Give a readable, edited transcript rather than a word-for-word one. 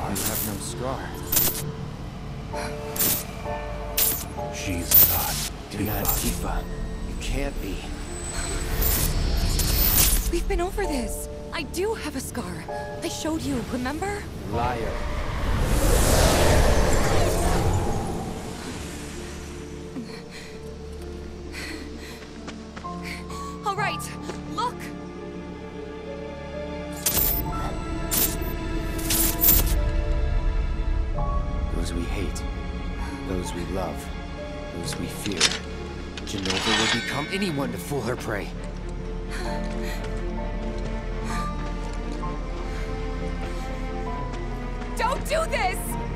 have no scar. She's not You're not Tifa. You can't be. We've been over this. I do have a scar. I showed you, remember? Liar. All right, look! Those we hate. Those we love. Those we fear. Jenova will become anyone to fool her prey. Don't do this!